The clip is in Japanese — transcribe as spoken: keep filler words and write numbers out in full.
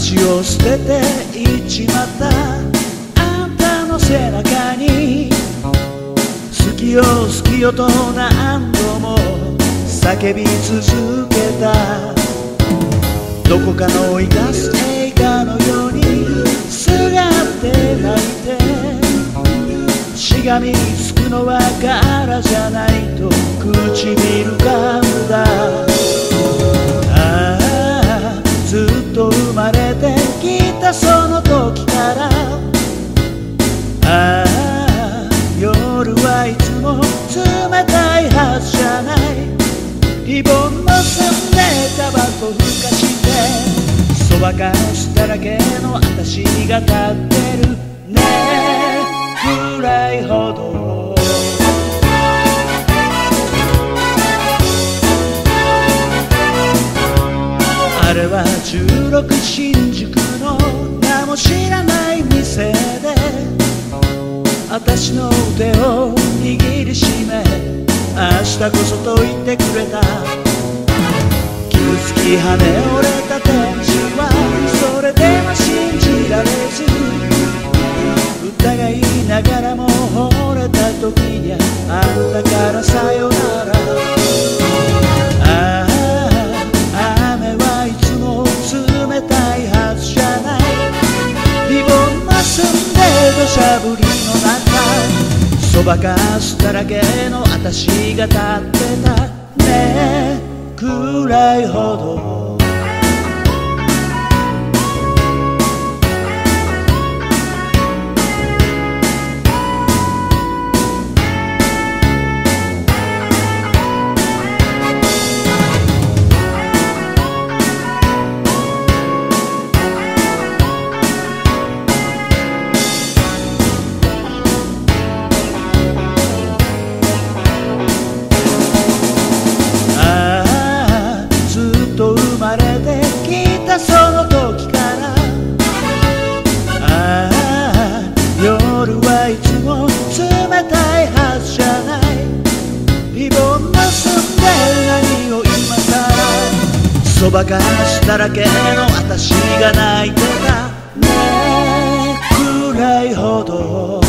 話を捨てていっちまったあんたの背中に好きよ好きよと何度も叫び続けた。どこかの生かす映画のようにすがって泣いて、しがみつくのは柄じゃないと唇噛んだ。ああずっと生まれてきたその時から、ああ夜はいつも冷たいはずじゃない。リボン結んでタバコふかしてそばかすだらけの私が立ってるねくらいほど。あれはじゅうろく新宿の名も知らない店で私の腕を握りしめ、明日こそと言ってくれた。傷つき跳ね折れた天使はそれでも信じられず、疑いながらも惚れた時にあんたからさよなら。ああ雨はいつも冷たいはずじゃない。リボン結んで土砂降りの中、そばかすだらけの私が立ってたねくらいほど。その時から、ああ夜はいつも冷たいはずじゃない。リボン結んで何を今さら、そばかすだらけの私が泣いてたねくらいほど。